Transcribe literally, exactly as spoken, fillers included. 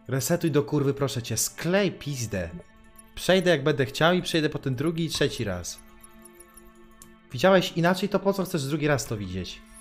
Resetuj do kurwy, proszę cię. Sklej pizdę. Przejdę jak będę chciał i przejdę potem drugi i trzeci raz. Widziałeś inaczej, to po co chcesz drugi raz to widzieć?